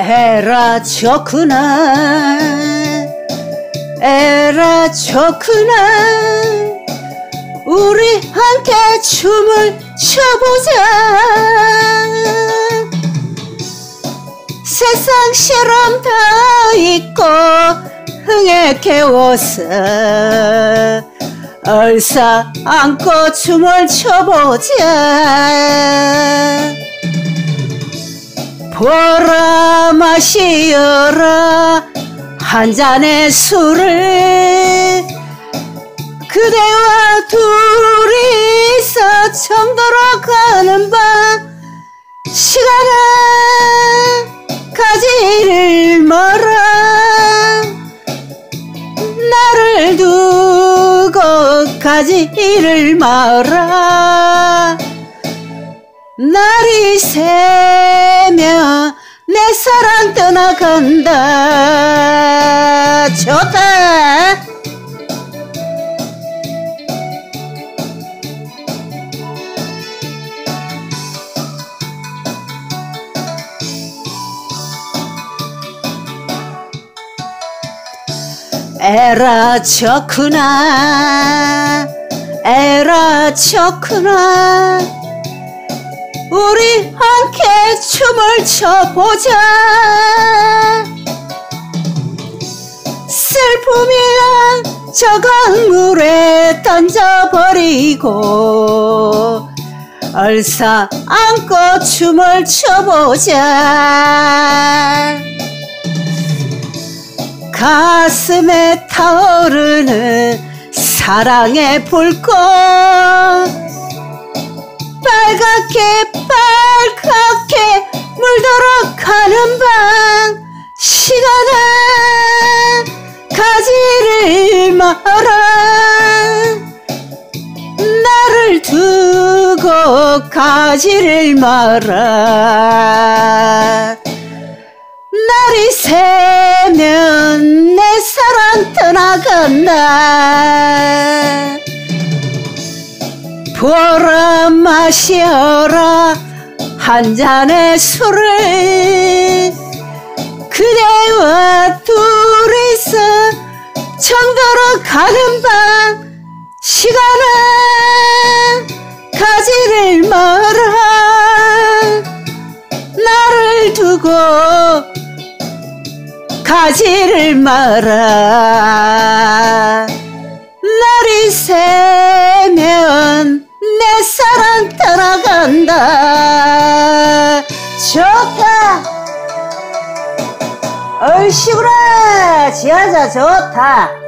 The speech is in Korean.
에라 좋구나 에라 좋구나 우리 함께 춤을 춰보자 세상 실험 다 잊고 흥에 깨워서 얼싸 안고 춤을 춰보자 보라 마시어라 한 잔의 술을 그대와 둘이서 청도로 가는 밤 시간은 가지를 마라 나를 두고 가지를 마라 날이 새면 내 사랑 떠나간다 좋다 에라 좋구나 에라 좋구나 우리 함께 춤을 춰보자 슬픔이란 저 강물에 던져버리고 얼싸 안고 춤을 춰보자 가슴에 타오르는 사랑의 불꽃 빨갛게 물들어 가는 밤 시간은 가지를 마라 나를 두고 가지를 마라 날이 새면 내 사랑 떠나간다 보라 마셔라 한 잔의 술을 그대와 둘이서 청도로 가는 밤 시간은 가지를 마라 나를 두고 가지를 마라 날이 새면 내 사랑 떠나간다 좋다 얼씨구나 지하자 좋다